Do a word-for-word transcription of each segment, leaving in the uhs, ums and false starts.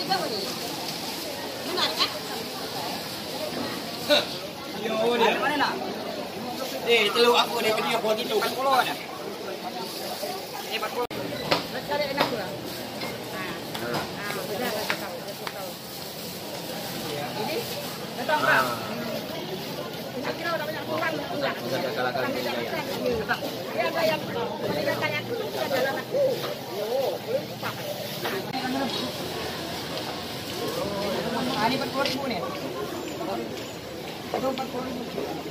Benar kan? Yo, dia mana nak? Eh, telur aku dia kena buat itu empat puluh ada. Eh, empat puluh. Cari enak pula. Nah, nah, benar kata kau, betul tahu. Ini, betul tak? Kira udah banyak kurang, enggak? Sudah kalah-kalah dia ya. Ya, ada yang meninggalkan aku itu adalah aku. Oh, belum pakai. Ah, ini empat puluh ribu nih. Itu empat puluh ribu.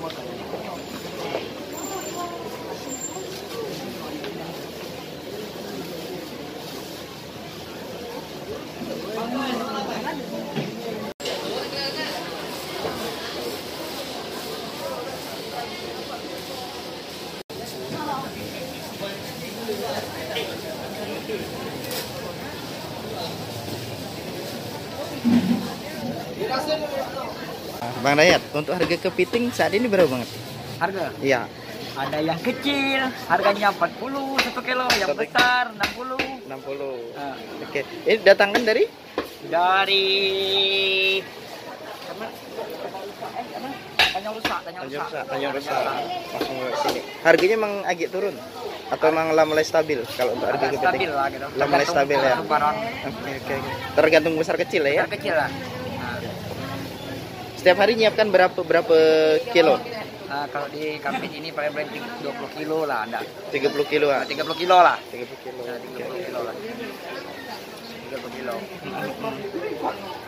Bang Dayat, untuk harga kepiting saat ini berapa banget? Harga? Iya. Ada yang kecil, harganya empat puluh satu kilo, yang Satu- besar enam puluh. enam puluh. Nah, Oke. Ini datangkan dari dari mana? Eh, mana? Tanjung Rusak, Tanjung Tanjung Rusak. Rusak. Tanjung Rusak. Langsung ke sini. Harganya emang agak turun atau emang lah mulai stabil kalau untuk harga Agak kepiting? stabil lah gitu. Lah mulai stabil ya. Tergantung barang Oke, oke, oke. Tergantung besar kecil lah ya. yang kecil lah. Nah, Setiap hari nyiapkan berapa berapa kilo? nah, kalau di kampung ini paling paling dua puluh kilo lah ada. tiga puluh kilo ah. tiga puluh kilo lah. tiga puluh kilo. Nah, Oke, tiga puluh oke. kilo lah. tiga puluh kilo.